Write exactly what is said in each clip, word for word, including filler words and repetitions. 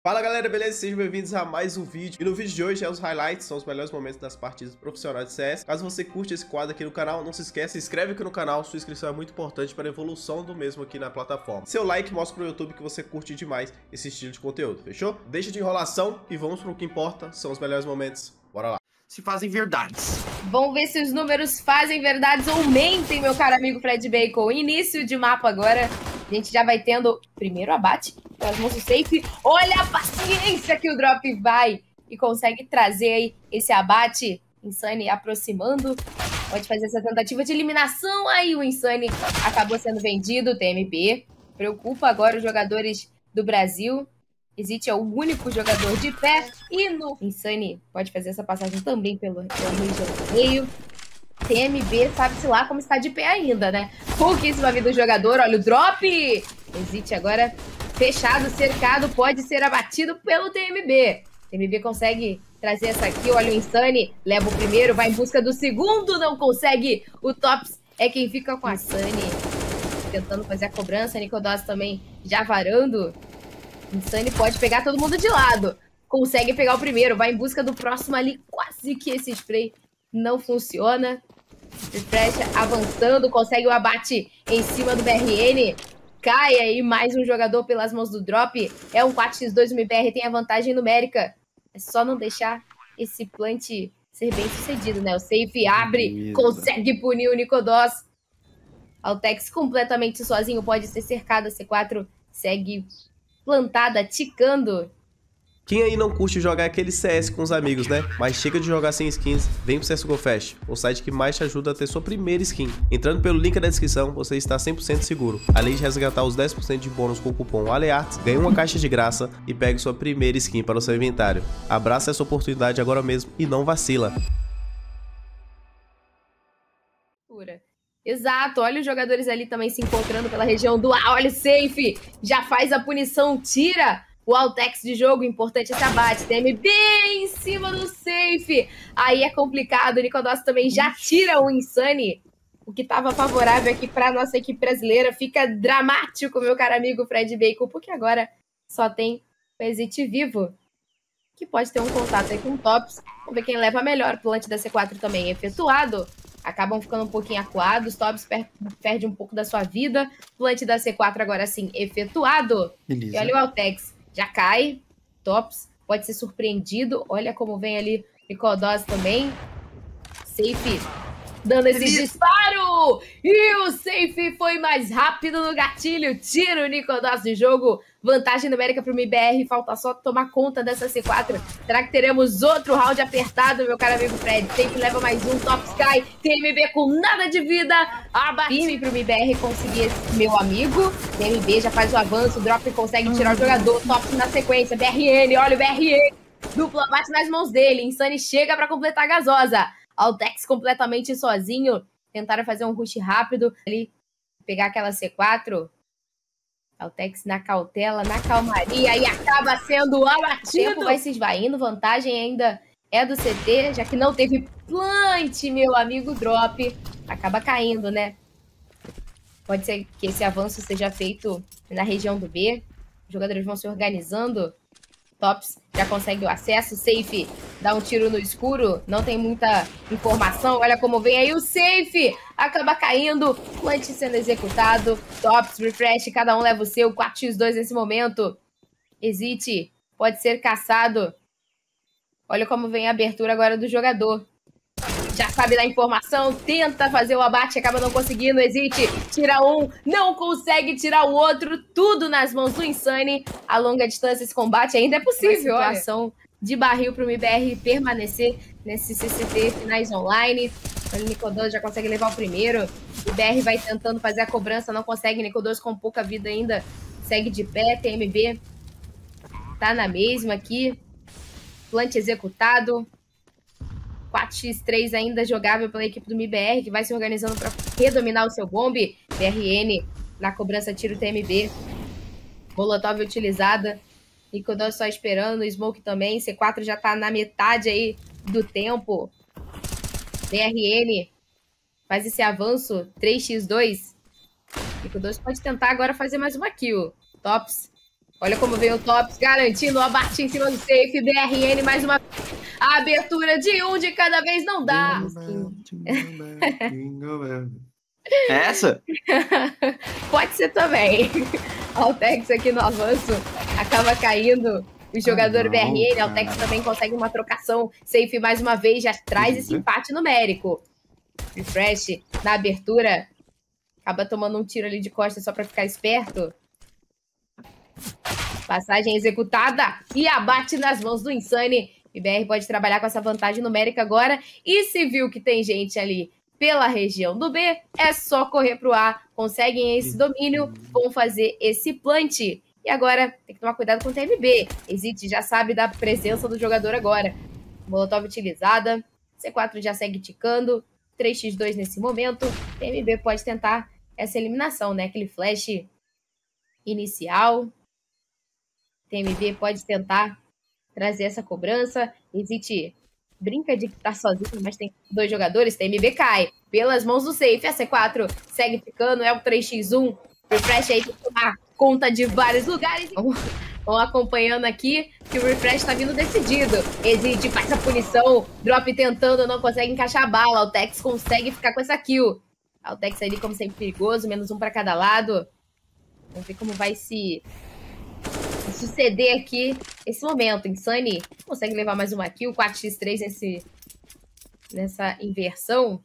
Fala galera, beleza? Sejam bem-vindos a mais um vídeo. E no vídeo de hoje é os highlights, são os melhores momentos das partidas profissionais de C S. Caso você curte esse quadro aqui no canal, não se esqueça, se inscreve aqui no canal, sua inscrição é muito importante para a evolução do mesmo aqui na plataforma. Seu like mostra pro YouTube que você curte demais esse estilo de conteúdo, fechou? Deixa de enrolação e vamos pro que importa, são os melhores momentos. Bora lá. Se fazem verdades. Vamos ver se os números fazem verdades ou mentem, meu caro amigo Fred Bacon. Início de mapa agora. A gente já vai tendo primeiro abate pelas mãos do safe. Olha a paciência que o drop vai e consegue trazer aí esse abate. Insane aproximando. Pode fazer essa tentativa de eliminação. Aí o Insane acabou sendo vendido. T M B preocupa agora os jogadores do Brasil. Existe é o único jogador de pé. E no Insane pode fazer essa passagem também pelo, pelo região do meio. T M B sabe-se lá como está de pé ainda, né? Pouquíssima vida do jogador. Olha o drop. Existe agora fechado, cercado. Pode ser abatido pelo T M B. T M B consegue trazer essa aqui. Olha o Insane. Leva o primeiro, vai em busca do segundo. Não consegue. O Tops é quem fica com a Sunny. Tentando fazer a cobrança. Nicodos também já varando. Insane pode pegar todo mundo de lado. Consegue pegar o primeiro. Vai em busca do próximo ali. Quase que esse spray não funciona. Refresh avançando. Consegue o abate em cima do B R N. Cai aí mais um jogador pelas mãos do drop. É um quatro por dois. O M B R tem a vantagem numérica. É só não deixar esse plant ser bem sucedido, né? O safe abre. Isso. Consegue punir o Nicodos. Altex completamente sozinho. Pode ser cercado. A C quatro segue plantada, ticando. Quem aí não curte jogar aquele C S com os amigos, né? Mas chega de jogar sem skins, vem pro C S G O Fast, o site que mais te ajuda a ter sua primeira skin. Entrando pelo link da descrição, você está cem por cento seguro. Além de resgatar os dez por cento de bônus com o cupom ALEARTS, ganhe uma caixa de graça e pegue sua primeira skin para o seu inventário. Abraça essa oportunidade agora mesmo e não vacila. Exato, olha os jogadores ali também se encontrando pela região do A. Olha o safe, já faz a punição, tira o Altex de jogo, importante esse abate. T M B em cima do safe, aí é complicado, o Nicodos também já tira o Insane. O que estava favorável aqui para nossa equipe brasileira fica dramático, meu caro amigo Fred Bacon, porque agora só tem o Exit vivo, que pode ter um contato aí com o Tops. Vamos ver quem leva melhor. O plant da C quatro também efetuado. Acabam ficando um pouquinho acuados. Tops per perde um pouco da sua vida. Plant da C quatro agora sim efetuado. Beleza. E olha o Altex. Já cai. Tops pode ser surpreendido. Olha como vem ali Nicodos também. Safe dando esse Beleza. disparo. E o safe foi mais rápido no gatilho. Tira o Nicodos de jogo. Vantagem numérica para o M B R. Falta só tomar conta dessa C quatro. Será que teremos outro round apertado, meu caro amigo Fred? Safe leva mais um. Tops cai. T M B com nada de vida. Abate para o M B R conseguir esse meu amigo. T M B já faz o avanço. O drop consegue tirar o jogador. Tops na sequência. B R N. Olha o B R N. Duplo abate nas mãos dele. Insane chega para completar a gasosa. Altex completamente sozinho. Tentaram fazer um rush rápido. Ali, pegar aquela C quatro. Altex na cautela, na calmaria. E acaba sendo abatido. O tempo vai se esvaindo. Vantagem ainda é do C T. Já que não teve plant, meu amigo drop. Acaba caindo, né? Pode ser que esse avanço seja feito na região do B. Os jogadores vão se organizando. Tops já consegue o acesso. Safe dá um tiro no escuro. Não tem muita informação. Olha como vem aí o safe. Acaba caindo. Plant sendo executado. Tops, refresh. Cada um leva o seu. quatro por dois nesse momento. Exit pode ser caçado. Olha como vem a abertura agora do jogador. Já sabe da informação, tenta fazer o abate, acaba não conseguindo, Exit, tira um, não consegue tirar o outro, tudo nas mãos do Insane. A longa distância esse combate ainda é possível, olha. Situação de barril para o M B R permanecer nesse C C T finais online. O Nicodos já consegue levar o primeiro, o M B R vai tentando fazer a cobrança, não consegue, Nicodos com pouca vida ainda, segue de pé, T M B tá na mesma aqui, plant executado. quatro por três ainda jogável pela equipe do M B R, que vai se organizando para redominar o seu bombe. B R N na cobrança, tira o T M B. Molotov utilizada. Nicodos só esperando, o Smoke também. C quatro já tá na metade aí do tempo. B R N faz esse avanço, três por dois. Nicodos pode tentar agora fazer mais uma kill. Tops Olha como veio o Tops, garantindo o abate em cima do safe. B R N, mais uma a abertura de um de cada vez não dá. Essa? Pode ser também. Altex aqui no avanço acaba caindo. O jogador ah, não, B R N, Altex também consegue uma trocação. Safe mais uma vez já traz esse empate numérico. Refresh na abertura. Acaba tomando um tiro ali de costa só pra ficar esperto. Passagem executada e abate nas mãos do Insane. O B R pode trabalhar com essa vantagem numérica agora. E se viu que tem gente ali pela região do B, é só correr pro A. Conseguem esse domínio, vão fazer esse plant. E agora tem que tomar cuidado com o T M B. Exit já sabe da presença do jogador agora. Molotov utilizada. C quatro já segue ticando. três por dois nesse momento. T M B pode tentar essa eliminação, né? Aquele flash inicial. T M B pode tentar trazer essa cobrança. Exit brinca de que tá sozinho, mas tem dois jogadores. T M B cai pelas mãos do safe. A C quatro segue ficando, é o três por um. Refresh aí tem que tomar conta de vários lugares. Vão acompanhando aqui que o Refresh tá vindo decidido. Exit faz a punição. Drop tentando, não consegue encaixar a bala. O Tex consegue ficar com essa kill. O Tex ali, como sempre, perigoso. Menos um pra cada lado. Vamos ver como vai se suceder aqui esse momento. Insane consegue levar mais uma kill. quatro por três nesse, nessa inversão.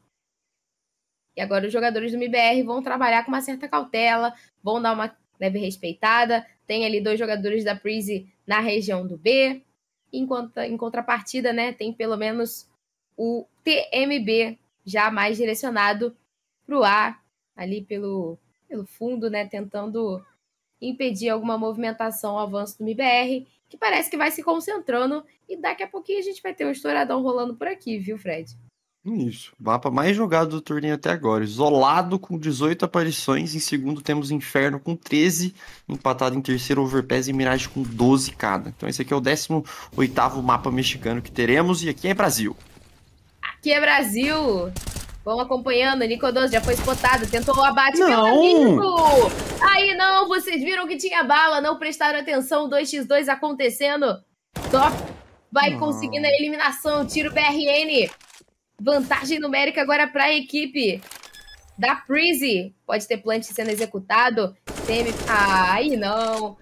E agora os jogadores do M B R vão trabalhar com uma certa cautela. Vão dar uma leve respeitada. Tem ali dois jogadores da Freeze na região do B. Enquanto, em contrapartida, né, tem pelo menos o T M B já mais direcionado para o A. Ali pelo, pelo fundo, né, tentando impedir alguma movimentação, avanço do M B R, que parece que vai se concentrando, e daqui a pouquinho a gente vai ter um estouradão rolando por aqui, viu, Fred? Isso, mapa mais jogado do torneio até agora, isolado com dezoito aparições, em segundo temos Inferno com treze, empatado em terceiro Overpass e Mirage com doze cada. Então esse aqui é o décimo oitavo mapa mexicano que teremos, e aqui é Brasil. Aqui é Brasil! Vão acompanhando, Nicodoso já foi spotado, tentou o abate não. pelo amigo! Aí não, vocês viram que tinha bala, não prestaram atenção, dois por dois acontecendo. Top vai não. conseguindo a eliminação, tiro B R N. Vantagem numérica agora para a equipe da Freeze. Pode ter plant sendo executado. Tem... Aí não.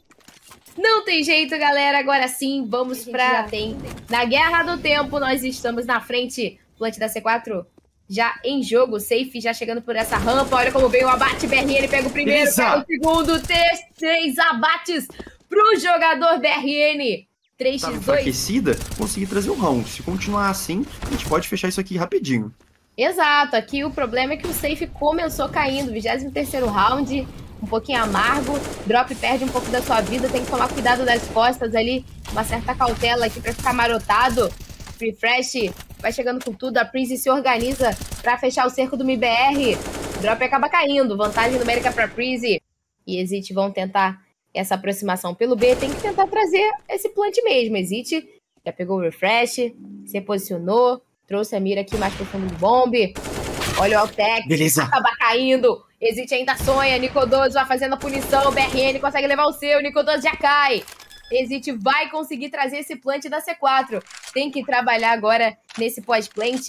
Não tem jeito, galera. Agora sim, vamos para... Já tem. Na guerra do tempo, nós estamos na frente. Plant da C quatro já em jogo. Safe já chegando por essa rampa. Olha como veio o abate. B R N pega o primeiro, Beleza. pega o segundo. Três abates pro jogador B R N. três por dois. Tá enfraquecida, consegui trazer o round. Se continuar assim, a gente pode fechar isso aqui rapidinho. Exato. Aqui o problema é que o safe começou caindo. vigésimo terceiro round, um pouquinho amargo. Drop perde um pouco da sua vida. Tem que tomar cuidado das costas ali. Uma certa cautela aqui pra ficar marotado. Refresh vai chegando com tudo. A Prince se organiza pra fechar o cerco do M B R. Drop acaba caindo. Vantagem numérica pra Prince. E Exit vão tentar essa aproximação pelo B. Tem que tentar trazer esse plant mesmo. Exit já pegou o Refresh, se posicionou, trouxe a mira aqui mais pro fundo do bombe. Olha o Altex, Beleza. acaba caindo. Exit ainda sonha, Nicodoso vai fazendo a punição, B R N consegue levar o seu, Nicodoso já cai. Exit vai conseguir trazer esse plant da C quatro. Tem que trabalhar agora nesse pós-plant.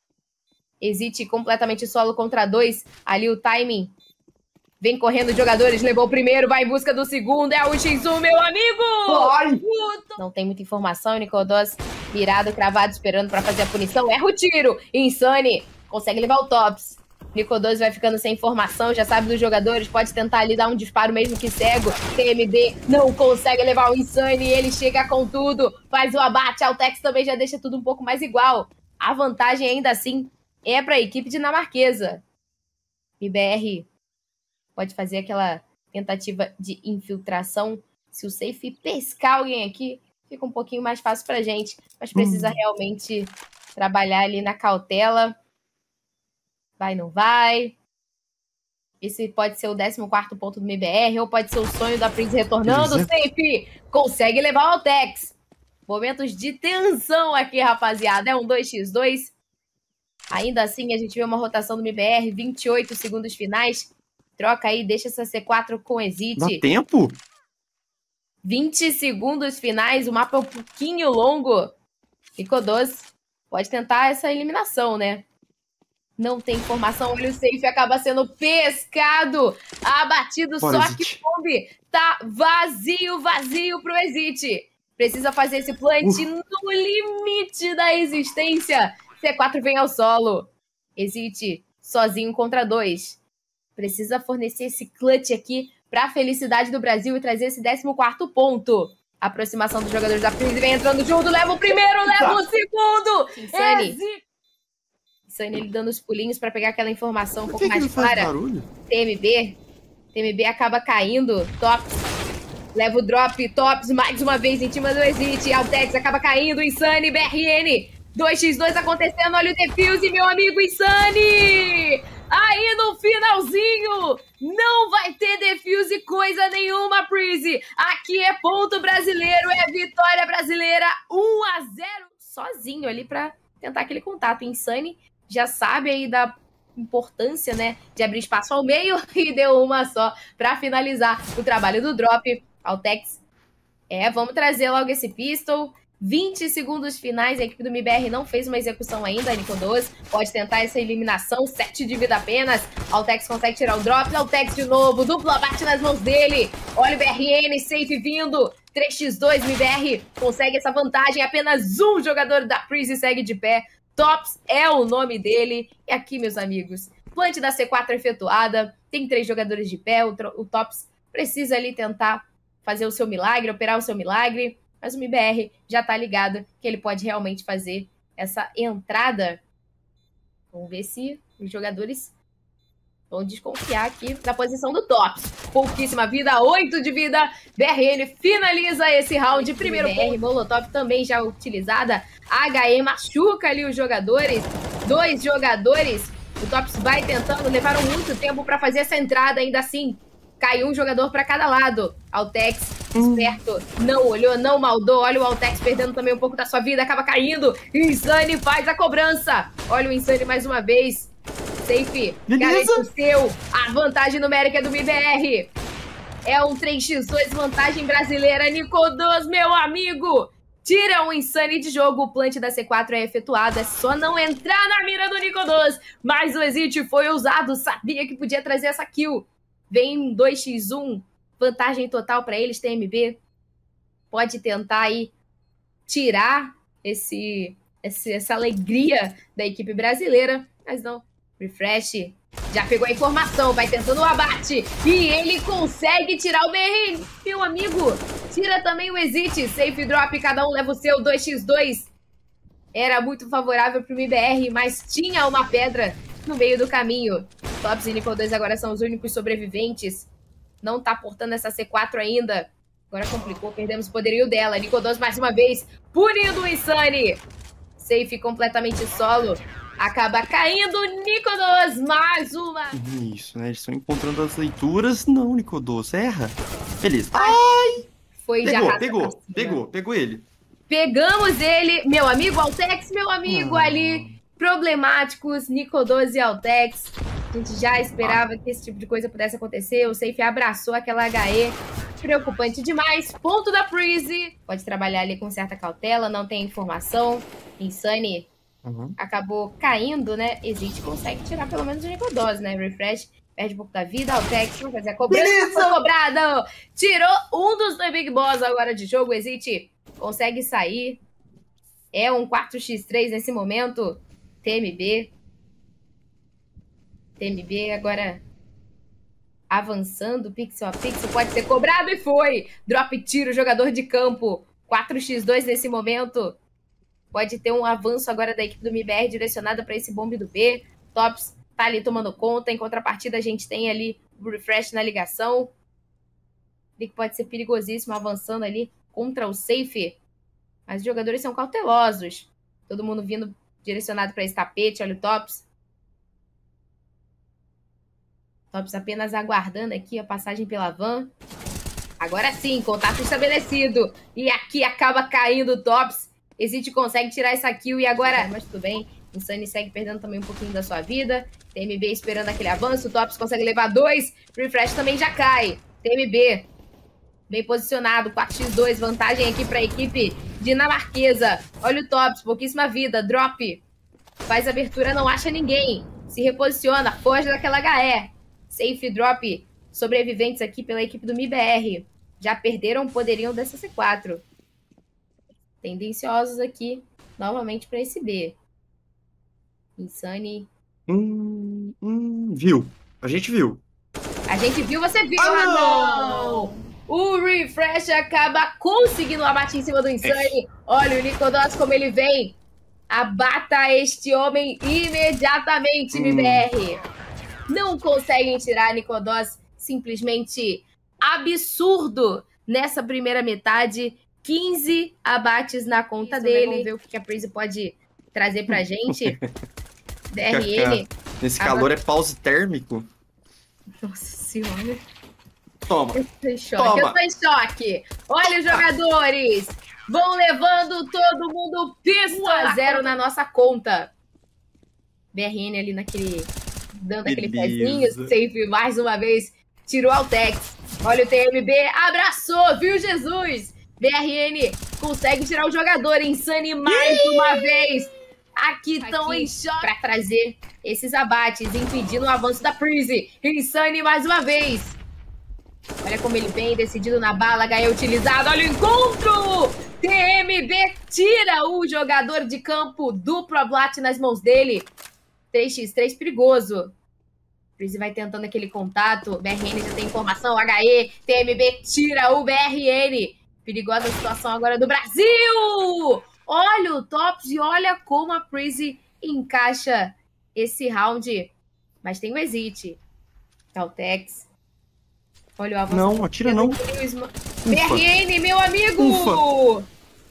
Exit completamente solo contra dois. Ali o timing. Vem correndo os jogadores, levou o primeiro, vai em busca do segundo. É o X um, meu amigo! Ai. Não tem muita informação, Nicodoso virado, cravado, esperando pra fazer a punição. Erra o tiro. Insane consegue levar o Tops. Nicodoso vai ficando sem informação, já sabe dos jogadores, pode tentar ali dar um disparo mesmo que cego. T M D não consegue levar o Insane, ele chega com tudo, faz o abate. Altex também já deixa tudo um pouco mais igual. A vantagem ainda assim é para a equipe dinamarquesa. M B R pode fazer aquela tentativa de infiltração. Se o safe pescar alguém aqui, fica um pouquinho mais fácil pra gente, mas precisa hum. realmente trabalhar ali na cautela. Vai, não vai. Esse pode ser o décimo quarto ponto do M B R, ou pode ser o sonho da Prince retornando. Beleza. Safe consegue levar o Altex. Momentos de tensão aqui, rapaziada. É um dois por dois. Ainda assim, a gente vê uma rotação do M B R, vinte e oito segundos finais. Troca aí, deixa essa C quatro com Exit. Dá tempo? vinte segundos finais, o mapa é um pouquinho longo. Nicodoz pode tentar essa eliminação, né? Não tem informação, olha o safe, acaba sendo pescado, abatido, Bora, só que Exit. o bombe tá vazio, vazio pro Exit. Precisa fazer esse plant Uf. no limite da existência. C quatro vem ao solo. Exit sozinho contra dois. Precisa fornecer esse clutch aqui pra felicidade do Brasil e trazer esse décimo quarto ponto. A aproximação dos jogadores da Freeze vem entrando junto, leva o primeiro, leva o segundo. Insane. Insane ele dando os pulinhos pra pegar aquela informação um Por pouco que, que ele mais faz clara. barulho? T M B. T M B acaba caindo. Tops. Leva o drop. Tops mais uma vez em cima do Exit. Altex acaba caindo. Insane. B R N. dois contra dois acontecendo. Olha o defuse, meu amigo Insane. Aí no finalzinho. Não vai ter defuse coisa nenhuma, Freeze. Aqui é ponto brasileiro. É vitória brasileira. um a zero. Sozinho ali pra tentar aquele contato. Insane já sabe aí da importância, né, de abrir espaço ao meio e deu uma só para finalizar o trabalho do drop. Altex, é, vamos trazer logo esse pistol. vinte segundos finais, a equipe do M I B R não fez uma execução ainda, Nicodoz pode tentar essa eliminação, sete de vida apenas. Altex consegue tirar o drop, Altex de novo, dupla bate nas mãos dele. Olha o B R N, safe vindo, três contra dois, M I B R consegue essa vantagem, apenas um jogador da Freeze segue de pé. Tops é o nome dele. E aqui, meus amigos, plant da C quatro efetuada, tem três jogadores de pé, o, o Tops precisa ali tentar fazer o seu milagre, operar o seu milagre, mas o M I B R já tá ligado que ele pode realmente fazer essa entrada. Vamos ver se os jogadores vão desconfiar aqui da posição do Tops. Pouquíssima vida, oito de vida. B R N finaliza esse round. Primeiro B R, Molotov também já utilizada. H E machuca ali os jogadores. Dois jogadores. O Tops vai tentando, levaram muito tempo para fazer essa entrada. Ainda assim, cai um jogador para cada lado. Altex, esperto, não olhou, não maldou. Olha o Altex perdendo também um pouco da sua vida, acaba caindo. Insane faz a cobrança. Olha o Insane mais uma vez. Safe, garante o seu. A vantagem numérica é do M I B R. É um três contra dois, vantagem brasileira. Nicodoz, meu amigo. Tira o Insane de jogo. O plant da C quatro é efetuado. É só não entrar na mira do Nicodoz. Mas o Exit foi ousado. Sabia que podia trazer essa kill. Vem dois contra um. Vantagem total para eles. T M B pode tentar aí tirar esse, esse, essa alegria da equipe brasileira. Mas não. Refresh já pegou a informação, vai tentando o abate e ele consegue tirar o B R N. Meu amigo, tira também o Exit. Safe drop, cada um leva o seu, dois contra dois. Era muito favorável para o M I B R, mas tinha uma pedra no meio do caminho. Tops e Nicodoz agora são os únicos sobreviventes. Não tá portando essa C quatro ainda. Agora complicou, perdemos o poderio dela. Nicodoz mais uma vez, punindo o Insane. Safe completamente solo. Acaba caindo, Nicodoz, mais uma. Isso, né? Eles estão encontrando as leituras. Não, Nicodoz, erra. Beleza. Ai! Foi Pegou, já pegou, pegou, pegou ele. Pegamos ele, meu amigo Altex, meu amigo Hum. ali. Problemáticos, Nicodoz e Altex. A gente já esperava que esse tipo de coisa pudesse acontecer. O Safe abraçou aquela H E. Preocupante demais. Ponto da Freeze. Pode trabalhar ali com certa cautela, não tem informação. Insane. Uhum. Acabou caindo, né? Exit consegue tirar pelo menos o Nicodoz, né? Refresh, perde um pouco da vida. Altex vai fazer a cobrança. Beleza! Foi cobrado! Tirou um dos dois Big Boss agora de jogo. Exit consegue sair. É um quatro contra três nesse momento. T M B. T M B agora avançando, pixel a pixel. Pode ser cobrado e foi! Drop tira o jogador de campo. quatro contra dois nesse momento. Pode ter um avanço agora da equipe do M I B R direcionada para esse bombe do B. Tops tá ali tomando conta. Em contrapartida, a gente tem ali o Refresh na ligação. Ele pode ser perigosíssimo avançando ali contra o Safe. Mas os jogadores são cautelosos. Todo mundo vindo direcionado para esse tapete. Olha o Tops. Tops apenas aguardando aqui a passagem pela van. Agora sim, contato estabelecido. E aqui acaba caindo o Tops. Exit consegue tirar essa kill e agora... Mas tudo bem. Insane segue perdendo também um pouquinho da sua vida. T M B esperando aquele avanço. O Tops consegue levar dois. Refresh também já cai. T M B Bem posicionado, quatro por dois, vantagem aqui para a equipe dinamarquesa. Olha o Tops, pouquíssima vida, drop. Faz abertura, não acha ninguém. Se reposiciona, foge daquela H E. Safe drop, sobreviventes aqui pela equipe do M I B R. Já perderam, poderiam dessa C quatro. Tendenciosos aqui, novamente para esse B. Insane. Hum, hum, viu. A gente viu. A gente viu, você viu. Ah, Ah, não! não! O Refresh acaba conseguindo o abate em cima do Insane. Olha o Nicodos como ele vem. Abata este homem imediatamente, Hum. M B R. Não conseguem tirar Nicodos. Simplesmente absurdo nessa primeira metade. quinze abates na conta Isso, dele. né? Vamos ver o que a Prizzy pode trazer pra gente. D R N. Nesse calor é pause térmico. Nossa senhora. Toma. Eu tô em choque. Toma. Eu tô em choque. Olha os jogadores. Vão levando todo mundo pisto a zero na nossa conta. B R N ali naquele... Dando aquele pezinho. Beleza. Safe mais uma vez. Tirou o Altex. Olha o T M B. Abraçou. Viu, Jesus? B R N consegue tirar o jogador. Insane mais uma vez. Aqui estão em choque para trazer esses abates, impedindo o avanço da Prizzy. Insane mais uma vez. Olha como ele vem, decidido na bala. H E utilizado. Olha o encontro. T M B tira o jogador de campo. Duplo abate nas mãos dele. três por três perigoso. Prizzy vai tentando aquele contato. B R N já tem informação. H E, T M B tira o B R N. Perigosa situação agora do Brasil. Olha o Tops e olha como a Prizzy encaixa esse round. Mas tem o Exit. Caltex. Olha o avanço. Não, atira não. B R N, meu amigo! Ufa.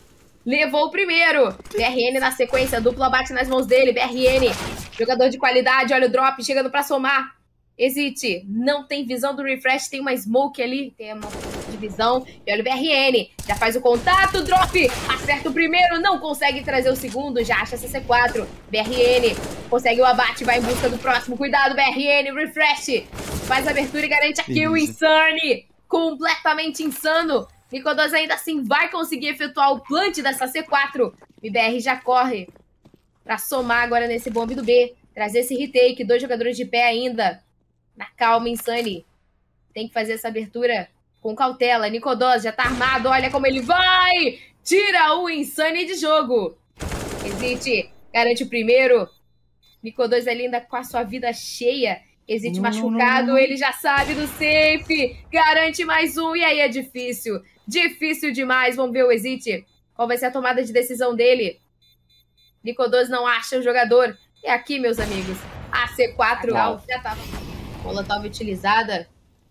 Levou o primeiro. B R N na sequência, duplo abate nas mãos dele. B R N, jogador de qualidade. Olha o drop, chegando pra somar. Exit, não tem visão do Refresh, tem uma smoke ali. Tem uma de visão. E olha o B R N, já faz o contato, drop. Acerta o primeiro, não consegue trazer o segundo. Já acha C C quatro. B R N, consegue o abate, vai em busca do próximo. Cuidado, B R N, Refresh. Faz a abertura e garante a kill. Insane, completamente insano. Nicodos ainda assim vai conseguir efetuar o plant dessa C quatro. M B R já corre pra somar agora nesse bombe do B. Trazer esse retake, dois jogadores de pé ainda. Na calma, Insane. Tem que fazer essa abertura com cautela. Nicodos já tá armado, olha como ele vai! Tira o Insane de jogo. Exit, garante o primeiro. Nicodos ali ainda com a sua vida cheia. Exit Não, machucado, não, não. ele já sabe do safe. Garante mais um e aí é difícil. Difícil demais. Vamos ver o Exit. Qual vai ser a tomada de decisão dele? Nicodos não acha o jogador. É aqui, meus amigos. A C quatro Uau. já tava. Molotov utilizada.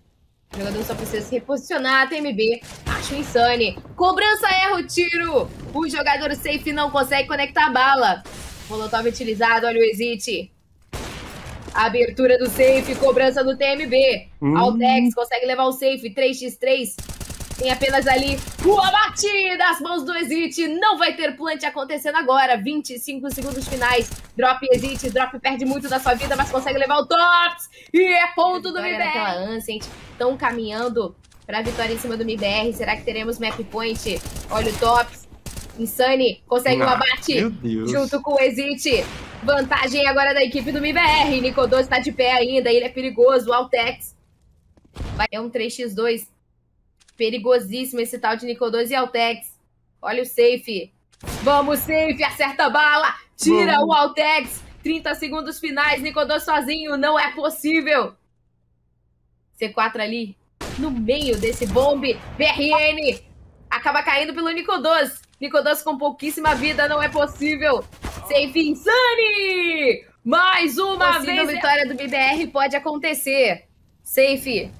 O jogador só precisa se reposicionar. T M B. Acha o Insane. Cobrança erra o tiro. O jogador safe não consegue conectar a bala. Molotov utilizado. Olha o Exit. Abertura do safe. Cobrança do T M B. Hum. Altex consegue levar o safe. três por três. Tem apenas ali o abate das mãos do Exit. Não vai ter plant acontecendo agora. vinte e cinco segundos finais. Drop Exit. Drop perde muito da sua vida, mas consegue levar o Tops. E é ponto do M B R. Naquela Ancient. Estão caminhando para a vitória em cima do M B R. Será que teremos map point? Olha o Tops. Insane. Consegue um Ah, abate. meu Deus. Junto com o Exit. Vantagem agora da equipe do M B R. Nicodos está de pé ainda. Ele é perigoso. O Altex. Vai é um três por dois. Perigosíssimo esse tal de Nicodos e Altex. Olha o safe. Vamos, safe. Acerta a bala. Tira Vamos. o Altex. trinta segundos finais. Nicodos sozinho. Não é possível. C quatro ali. No meio desse bombe. B R N. Acaba caindo pelo Nicodos. Nicodos com pouquíssima vida. Não é possível. Safe Insane. Mais uma Possível vez. Vitória do M B R pode acontecer. Safe.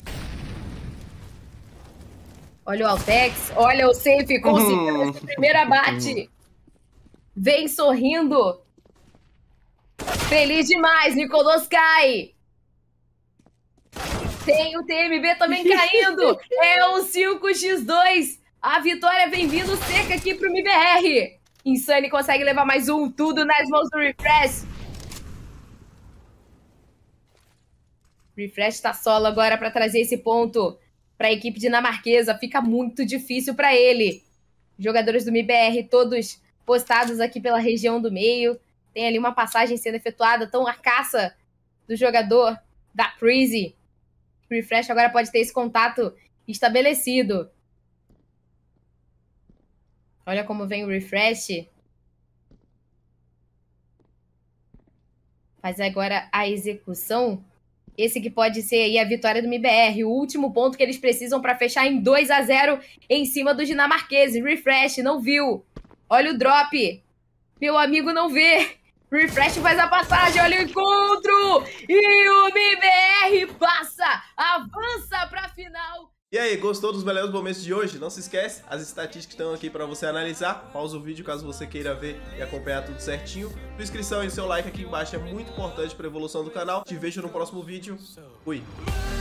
Olha o Altex, olha o safe, conseguiu Uhum. esse primeiro abate. Vem sorrindo. Feliz demais, Nicodos cai. Tem o T M B também caindo. É um cinco por dois. A vitória vem vindo seca aqui pro M B R. Insane consegue levar mais um, tudo nas mãos do Refresh. Refresh tá solo agora para trazer esse ponto. para a equipe dinamarquesa. Fica muito difícil para ele. Jogadores do M I B R todos postados aqui pela região do meio. Tem ali uma passagem sendo efetuada. Então a caça do jogador da Freeze. Refresh agora pode ter esse contato estabelecido. Olha como vem o Refresh. Faz agora a execução. Esse que pode ser aí a vitória do M I B R. O último ponto que eles precisam para fechar em dois a zero em cima dos dinamarqueses. Refresh não viu. Olha o drop. Meu amigo não vê. Refresh faz a passagem. Olha o encontro. E o M I B R passa. Avança para a final. E aí, gostou dos melhores momentos de hoje? Não se esquece, as estatísticas estão aqui para você analisar. Pausa o vídeo caso você queira ver e acompanhar tudo certinho. Sua inscrição e seu like aqui embaixo é muito importante para a evolução do canal. Te vejo no próximo vídeo. Fui!